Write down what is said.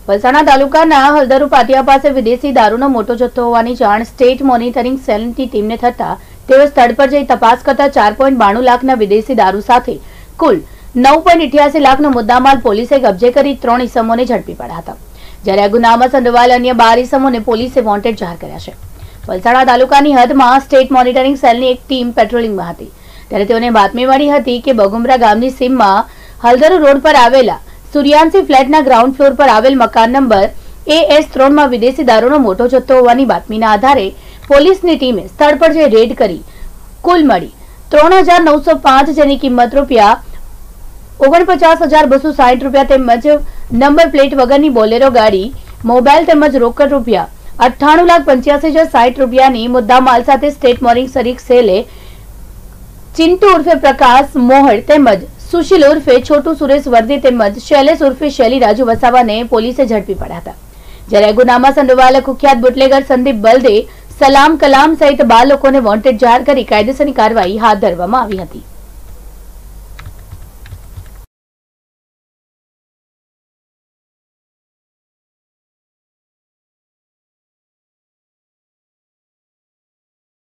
વલસાડ તાલુકાના હલધર પાટિયા પાસે વિદેશી દારૂનો મોટો જથ્થો હોવાની જાણ સ્ટેટ મોનિટરિંગ સેલની ટીમને થતા તેઓ સ્થળ પર જઈ તપાસ કરતા 4.92 લાખના વિદેશી દારૂ સાથે કુલ 9.88 લાખનો મુદ્દામાલ પોલીસે કબજે કરી 3 ઇસમોને ઝડપી પાડ્યા હતા, જ્યારે આ ગુનામાં સંડોવાયેલ અન્ય 12 ઇસમોને પોલીસે વોન્ટેડ જાહેર કર્યા છે। વલસાડ તાલુકાની હદમાં સ્ટેટ મોનિટરિંગ સેલની એક ટીમ પેટ્રોલિંગમાં હતી, ત્યારે તેઓને બાતમી મળી હતી કે બગુમરા ગામની સીમમાં હલધર રોડ પર આવેલા સૂર્યાંશી ફ્લેટના ગ્રાઉન્ડ ફ્લોર પર આવેલ મકાન નંબર AS3 માં વિદેશી દારૂનો મોટો જથ્થો હોવાની બાતમીના આધારે પોલીસની ટીમે સ્થળ પર જઈ રેડ કરી કુલ મળી 3,905 જેની કિંમત ₹49,260 તેમજ નંબર પ્લેટ વગરની બોલેરો ગાડી, મોબાઈલ તેમજ રોકડ ₹98,85,60 મુદ્દામાલ સાથે સ્ટેટ મોનિટરિંગ સેલે ચિંટુ ઉર્ફે પ્રકાશ મોહડ તેમજ સુશીલ ઉર્ફે છોટુ સુરેશ વર્દી તેમજ શૈલેષ ઉર્ફે શૈલી રાજુ વસાવાને પોલીસે ઝડપી પડ્યા હતા, જ્યારે ગુનામાં સંડોવાયેલા કુખ્યાત બુટલેગર સંદીપ બલદે, સલામ કલામ સહિત 12 લોકોને વોન્ટેડ જાહેર કરી કાયદેસરની કાર્યવાહી હાથ ધરવામાં આવી હતી।